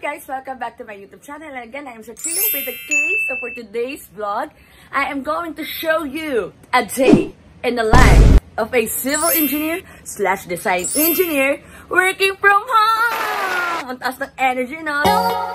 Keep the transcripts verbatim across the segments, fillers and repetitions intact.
guys, welcome back to my YouTube channel. And again, I am Shakira with the case. So for today's vlog, I am going to show you a day in the life of a civil engineer slash design engineer working from home. Ang taas ng energy, no?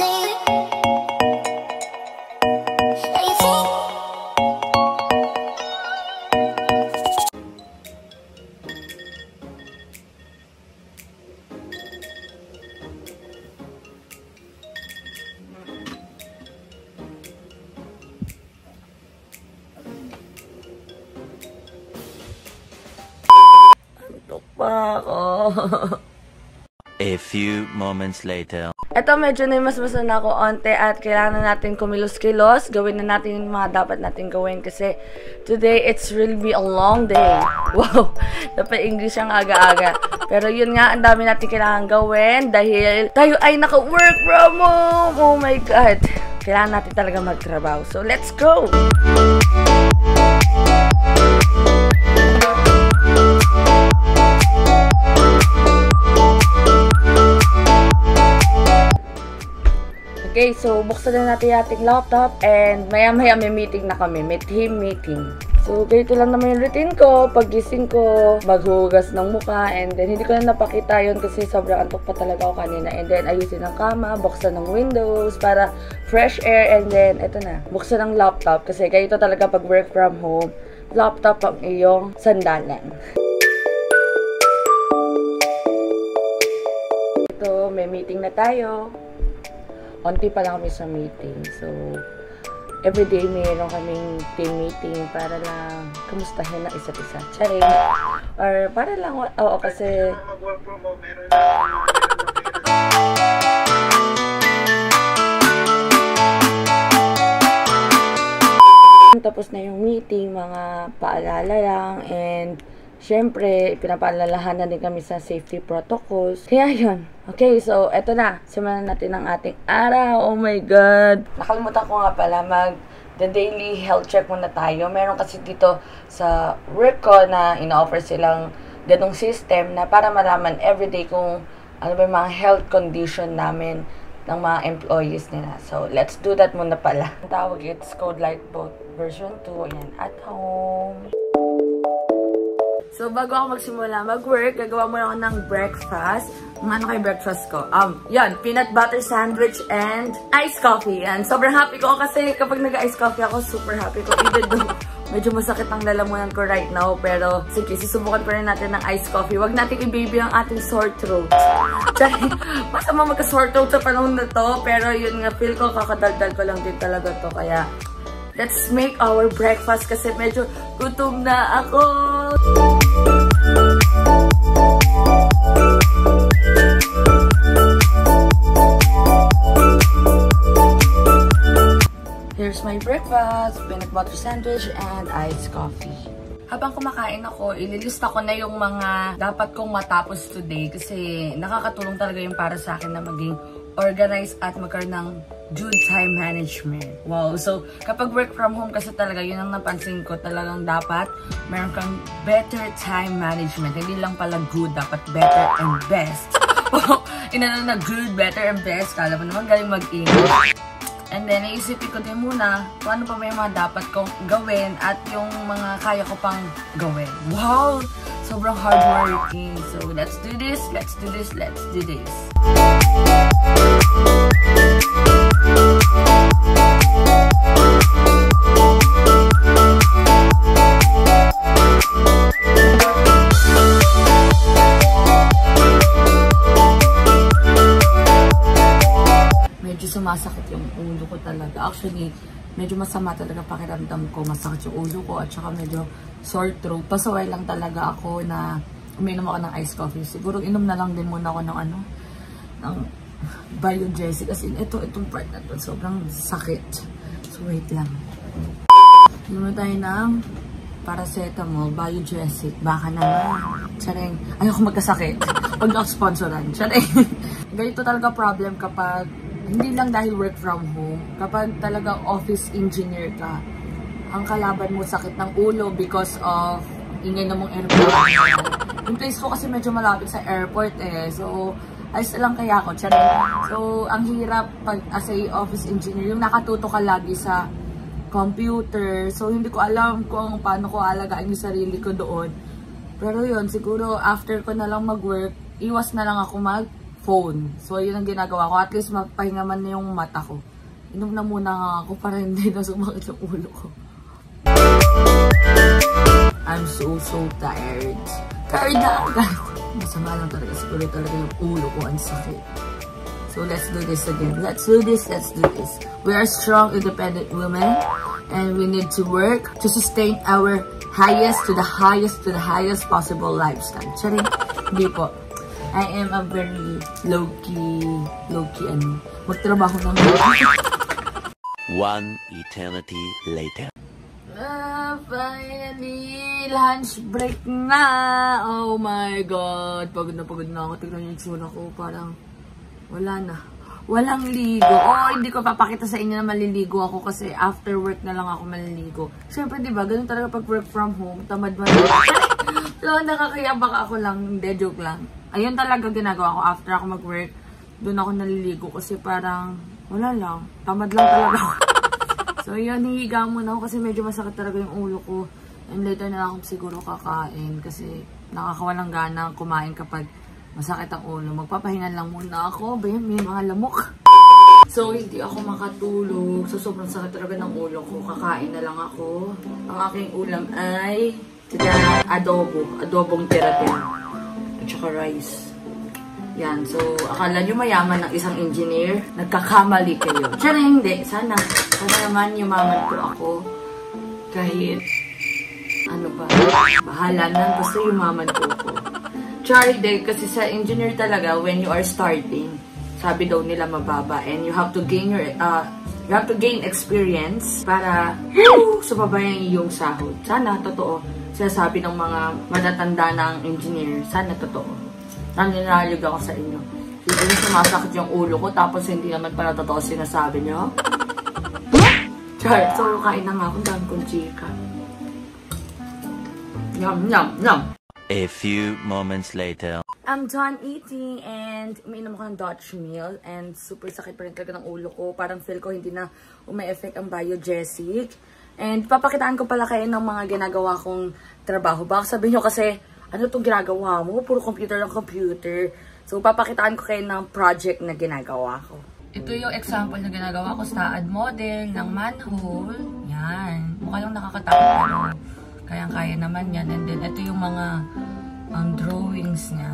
Pa ako. A few moments later. Ito medyo na mas mas na ako onte at kailangan natin kumilos-kilos. Gawin na natin yung mga dapat natin gawin kasi today it's really be a long day. Wow! Napa-English ang aga-aga. Pero yun nga, ang dami natin kailangan gawin dahil tayo ay naka-work from home. Oh my God! Kailangan natin talaga magtrabaho. So let's go! Okay, so buksan na natin yung ating laptop and maya-maya may meeting na kami. May team meeting. So, ganito lang naman yung routine ko. Paggising ko, maghugas ng mukha and then hindi ko na napakita yun kasi sobrang antok pa talaga ako kanina. And then, ayusin ang kama, buksan ng windows para fresh air and then, eto na, buksan ng laptop kasi ganito talaga pag work from home. Laptop ang iyong sandalan. Ito, may meeting na tayo. Onti pa lang kami sa meeting. So, everyday mayroon kaming team meeting para lang kamustahin ang isa't isa. Charing. Or para lang, oo kasi... Tapos na yung meeting, mga paalala lang and syempre, pinapaalalahanan din kami sa safety protocols. Kaya yun. Okay, so eto na. Simulan natin ang ating araw. Oh my God! Nakalimutan ko nga pala mag the daily health check muna tayo. Meron kasi dito sa work ko na ina-offer silang ganong system na para malaman everyday kung ano ba yung mga health condition namin ng mga employees nila. So, let's do that muna pala. Ang tawag, it's Code Lightboat version two. Ayan, at home. So, bago ako magsimula mag-work, gagawa muna ako ng breakfast. Ang ano kay breakfast ko? Um, yan, peanut butter sandwich and iced coffee. And sobrang happy ko kasi kapag nag-iced coffee ako, super happy ko. Even though medyo masakit ang lalamunan ko right now. Pero, sige, susubukan pa rin natin ng iced coffee. Huwag natin i-baby ang ating sore throat. Dahil, masama magka-sore throat sa panahon na to. Pero yun nga, feel ko kakadaldal ko lang din talaga to. Kaya, let's make our breakfast kasi medyo gutom na ako. Here's my breakfast, peanut butter sandwich and iced coffee. Habang kumakain ako, ililista ko na yung mga dapat kong matapos today kasi nakakatulong talaga yung para sa akin na maging organized at magkaroon ng due time management. Wow! So, kapag work from home kasi talaga, yun ang napansin ko, talagang dapat meron kang better time management. Hindi lang pala good, dapat better and best. Inano na good, better and best. Kala mo naman galing mag-English. And then, naisipin ko din muna kung ano pa may mga dapat kong gawin at yung mga kaya ko pang gawin. Wow! Sobrang hardworking. So, let's do this, let's do this, let's do this. Sumasakit yung ulo ko talaga. Actually, medyo masama talaga pakiramdam ko. Masakit yung ulo ko at saka medyo sore throat. Pasaway lang talaga ako na uminom ako ng iced coffee. Siguro inom na lang din muna ako ng ano, ng Biogesic. Kasi ito, itong part na to, sobrang sakit. So, wait lang. Inom na tayo ng paracetamol, Biogesic. Baka naman. Charing. Ayoko magkasakit. Pag ako-sponsoran. Charing. Ganito talaga problem kapag hindi lang dahil work from home. Kapag talaga office engineer ka, ang kalaban mo sakit ng ulo because of ingay na mong airport. Yung place ko kasi medyo malapit sa airport eh. So, ayos lang kaya ako. Charing. So, ang hirap pag as a office engineer, yung nakatuto ka lagi sa computer. So, hindi ko alam kung paano ko alagaan yung sarili ko doon. Pero yun, siguro after ko na lang mag-work, iwas na lang ako mag-phone. So, yun ang ginagawa ko. At least mapahinga man na yung mata ko. Inom na muna nga ako para hindi na sumakit yung ulo ko. I'm so, so tired. Tired na ako. Masama lang talaga. Siguro talaga yung ulo ko ang sakit. So, let's do this again. Let's do this. Let's do this. We are strong, independent women. And we need to work to sustain our highest to the highest to the highest possible lifestyle. Charing. Hindi po. I am a very low-key, low-key ano. Magtrabaho ng One eternity later. Ah, finally, lunch break na. Oh my God. Pagod na pagod na ako. Tignan yung tsura ko. Parang wala na. Walang ligo. Oh, hindi ko papakita sa inyo na maliligo ako kasi after work na lang ako maliligo. Siyempre, di ba? Ganun talaga pag work from home. Tamad man. So, nakakaya baka ako lang. Hindi, joke lang. Ayun talaga ginagawa ko after ako mag-work. Doon ako naliligo kasi parang wala lang. Tamad lang talaga ako. So, yun, hihiga muna ako kasi medyo masakit talaga yung ulo ko. And later na ako siguro kakain kasi nakakawalang gana kumain kapag masakit ang ulo. Magpapahingan lang muna ako. Bayan, may mga lamok. So, hindi ako makatulog. So, sobrang sakit talaga ng ulo ko. Kakain na lang ako. Ang aking ulam ay tada, adobo. Adobong tira-tira. At saka rice. Yan. So, akala nyo mayaman ng isang engineer. Nagkakamali kayo. Sana hindi. Sana. Sana naman yumaman ko ako. Kahit ano ba? Bahala na. Basta yumaman ko ako. Chari day, kasi sa engineer talaga, when you are starting, sabi daw nila mababa, and you have to gain your, uh, you have to gain experience para woo, sumabayan yung sahod. Sana, totoo. Sinasabi ng mga matatanda ng engineer, sana totoo. Naninilalig ako sa inyo. Siguro sumasakit yung ulo ko, tapos hindi naman pala totoo sinasabi nyo. Char, so kain na nga ako, dami kong chika. Yum, yum, yum. A few moments later. I'm done eating and umiinom ako ng Dutch meal and super sakit pa rin talaga ng ulo ko. Parang feel ko hindi na umi-effect ang biogesic. And papakitaan ko pala kayo ng mga ginagawa kong trabaho. Baka sabihin nyo kasi, ano itong ginagawa mo? Puro computer ng computer. So papakitaan ko kayo ng project na ginagawa ko. Ito yung example na ginagawa ko sa ad model ng manhole. Yan. Mukha lang nakakatakot pero kayang-kaya naman yan. And then, ito yung mga um, drawings niya.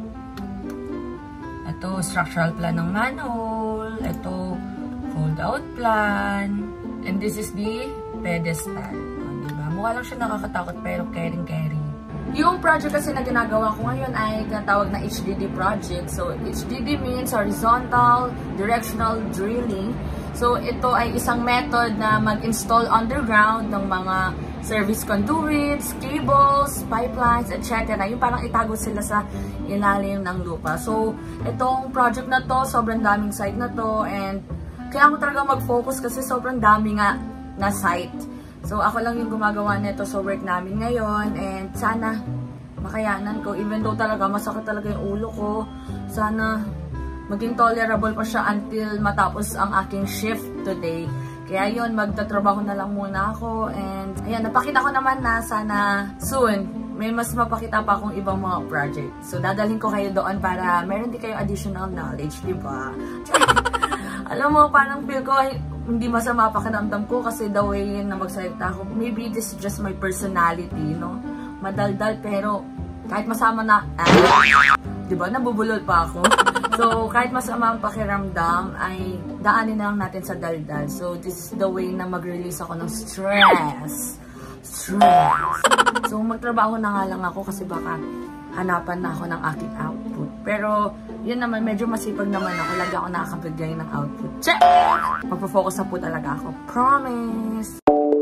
Ito, structural plan ng manhole. Ito, fold-out plan. And this is the pedestal. O, diba? Mukha lang siya nakakatakot pero caring-caring. Yung project kasi na ginagawa ko ngayon ay tinatawag na H D D project. So, H D D means horizontal directional drilling. So, ito ay isang method na mag-install underground ng mga service conduits, cables, pipelines, et cetera. Yung parang itago sila sa ilalim ng lupa. So, itong project na to, sobrang daming site na to. And, kaya ako talaga mag-focus kasi sobrang dami nga na site. So, ako lang yung gumagawa nito sa work namin ngayon. And, sana makayanan ko. Even though talaga, masakit talaga yung ulo ko. Sana maging tolerable pa siya until matapos ang aking shift today. Kaya yun, magtatrabaho na lang muna ako. And, ayan, napakita ko naman na sana soon, may mas mapakita pa akong ibang mga project. So, dadalhin ko kayo doon para meron din kayo additional knowledge, di ba? Alam mo, parang feel ko, hindi masama pakiramdam ko kasi the way na magsalita ako. Maybe this is just my personality, no? Madaldal, pero kahit masama na, ah, di ba, nabubulol pa ako. So, kahit masama ang pakiramdam, ay daanin na lang natin sa daldal. So, this is the way na mag-release ako ng stress. Stress. So, magtrabaho na nga lang ako kasi baka hanapan na ako ng aking output. Pero, yun naman, medyo masipag naman ako. Lagi ako nakakabigay ng output. Check! Magpo-focus na po talaga ako. Promise!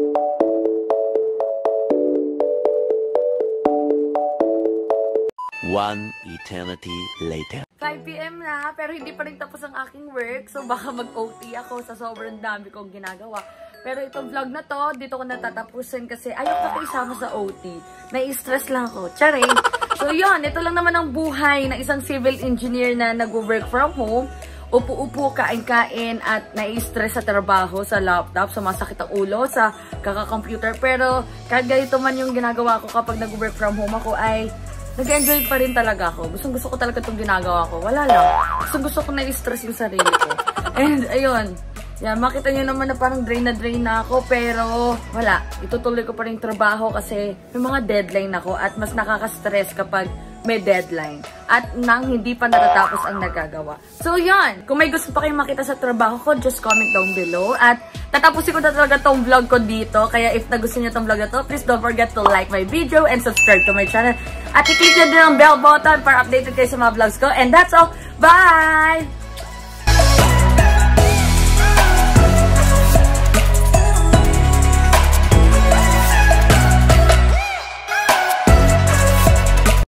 One eternity later. five p m na, pero hindi pa rin tapos ang aking work. So, baka mag-O T ako sa sobrang dami kong ginagawa. Pero itong vlog na to, dito ko natatapusin kasi ayok na kayo isama sa O T. Nai-stress lang ako. Charing! So yun, ito lang naman ang buhay ng isang civil engineer na nag-work from home. Upo-upo, kain-kain, at nai-stress sa trabaho, sa laptop, sa masakit ang ulo, sa kaka-computer. Pero kahit ganito man yung ginagawa ko kapag nag-work from home ako ay nag-enjoy pa rin talaga ako. Gustong gusto ko talaga itong ginagawa ko. Wala lang. Gustong gusto ko na-stress yung sarili ko. And ayun. Yan, makita nyo naman na parang drain na drain na ako. Pero wala. Itutuloy ko pa rin yung trabaho kasi may mga deadline ako. At mas nakaka-stress kapag may deadline. At nang hindi pa natatapos ang nagagawa. So yun. Kung may gusto pa kayong makita sa trabaho ko, just comment down below. At tatapusin ko na talaga tong vlog ko dito. Kaya if nagustuhan nyo tong vlog na to, please don't forget to like my video and subscribe to my channel. At i-click nyo din ang bell button para updated kayo sa mga vlogs ko. And that's all. Bye!